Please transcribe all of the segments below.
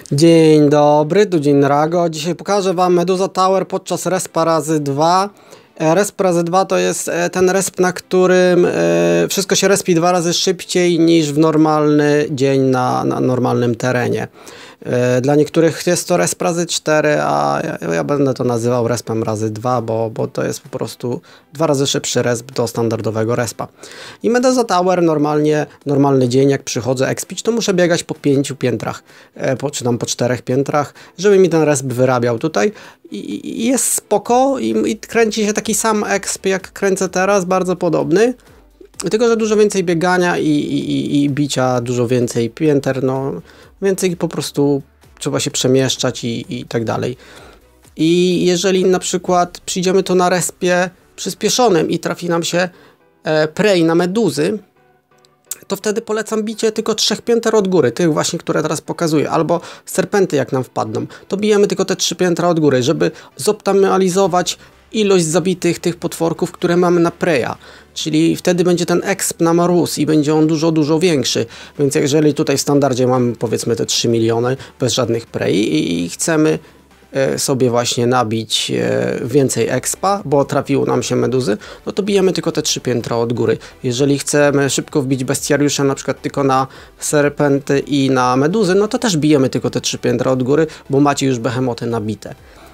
Dzień dobry, tu Dzień Rago. Dzisiaj pokażę Wam Medusa Tower podczas respa razy 2. Resp razy 2 to jest ten resp, na którym wszystko się respi 2 razy szybciej niż w normalny dzień na normalnym terenie. Dla niektórych jest to resp razy 4, a ja będę to nazywał respem razy 2, bo to jest po prostu 2 razy szybszy resp do standardowego respa. I Medusa Tower normalny dzień, jak przychodzę expić, to muszę biegać po 5 piętrach, czy tam po 4 piętrach, żeby mi ten resp wyrabiał tutaj. I jest spoko i kręci się taki sam exp, jak kręcę teraz, bardzo podobny. Tylko że dużo więcej biegania i bicia, dużo więcej pięter, no więcej po prostu trzeba się przemieszczać i tak dalej. I jeżeli na przykład przyjdziemy to na respie przyspieszonym i trafi nam się prey na meduzy, to wtedy polecam bicie tylko 3 pięter od góry, tych właśnie, które teraz pokazuję, albo serpenty jak nam wpadną, to bijemy tylko te 3 piętra od góry, żeby zoptymalizować ilość zabitych tych potworków, które mamy na preja, czyli wtedy będzie ten exp nam rósł i będzie on dużo większy, więc jeżeli tutaj w standardzie mamy powiedzmy te 3 miliony bez żadnych prei i chcemy sobie właśnie nabić więcej expa, bo trafiło nam się meduzy, no to bijemy tylko te 3 piętra od góry. Jeżeli chcemy szybko wbić bestiariusze na przykład tylko na serpenty i na meduzy, no to też bijemy tylko te 3 piętra od góry, bo macie już behemoty nabite.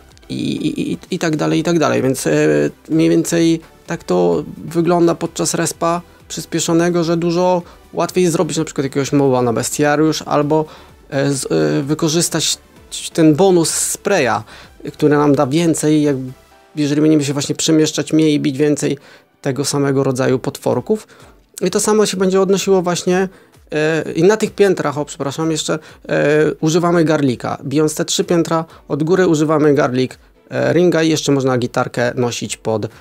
I tak dalej, więc mniej więcej tak to wygląda podczas respa przyspieszonego, że dużo łatwiej zrobić na przykład jakiegoś moba na bestiariusz albo wykorzystać ten bonus spraya, który nam da więcej, jeżeli będziemy się właśnie przemieszczać mniej i bić więcej tego samego rodzaju potworków. I to samo się będzie odnosiło właśnie i na tych piętrach, jeszcze używamy garlika. Bijąc te 3 piętra od góry używamy garlic ringa i jeszcze można gitarkę nosić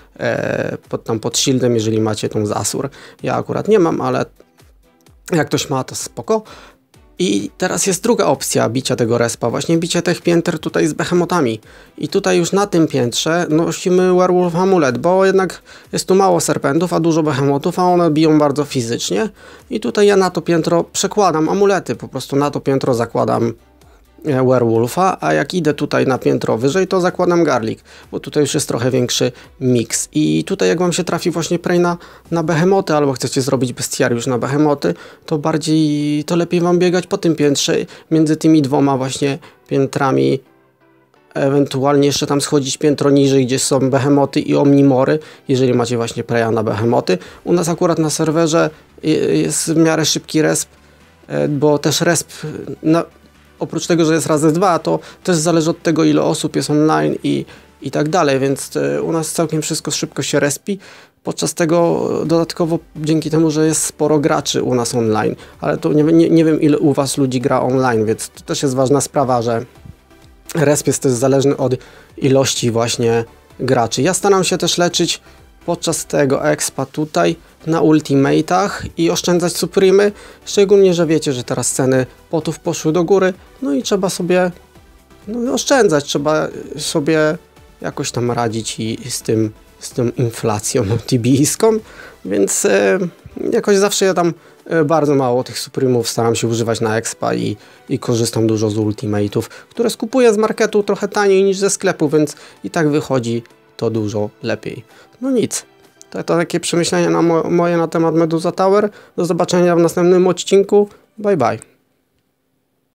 pod shieldem, jeżeli macie tą z Asur. Ja akurat nie mam, ale jak ktoś ma, to spoko. I teraz jest druga opcja bicia tego respa, właśnie bicie tych pięter tutaj z behemotami. I tutaj już na tym piętrze nosimy werewolf amulet, bo jednak jest tu mało serpentów, a dużo behemotów, a one biją bardzo fizycznie. I tutaj ja na to piętro przekładam amulety, po prostu na to piętro zakładam werewolfa, a jak idę tutaj na piętro wyżej, to zakładam garlic, bo tutaj już jest trochę większy miks. I tutaj jak wam się trafi właśnie prey na behemoty, albo chcecie zrobić bestiariusz na behemoty, to lepiej wam biegać po tym piętrze, między tymi dwoma właśnie piętrami, ewentualnie jeszcze tam schodzić piętro niżej, gdzie są behemoty i omnimory, jeżeli macie właśnie preya na behemoty. U nas akurat na serwerze jest w miarę szybki resp, bo też resp oprócz tego, że jest razy 2, to też zależy od tego, ile osób jest online i tak dalej, więc u nas całkiem wszystko szybko się respi. Podczas tego dodatkowo, dzięki temu, że jest sporo graczy u nas online, ale to nie wiem, ile u was ludzi gra online, więc to też jest ważna sprawa, że resp jest też zależny od ilości właśnie graczy. Ja staram się też leczyć podczas tego expa tutaj na ultimate'ach i oszczędzać supremy, szczególnie, że wiecie, że teraz ceny potów poszły do góry, no i trzeba sobie oszczędzać, trzeba sobie jakoś tam radzić z tą inflacją tibijską, więc jakoś zawsze ja tam bardzo mało tych supremów staram się używać na expa i korzystam dużo z ultimate'ów, które skupuję z marketu trochę taniej niż ze sklepu, więc i tak wychodzi to dużo lepiej. No nic, to takie przemyślenia moje na temat Medusa Tower. Do zobaczenia w następnym odcinku. Bye bye.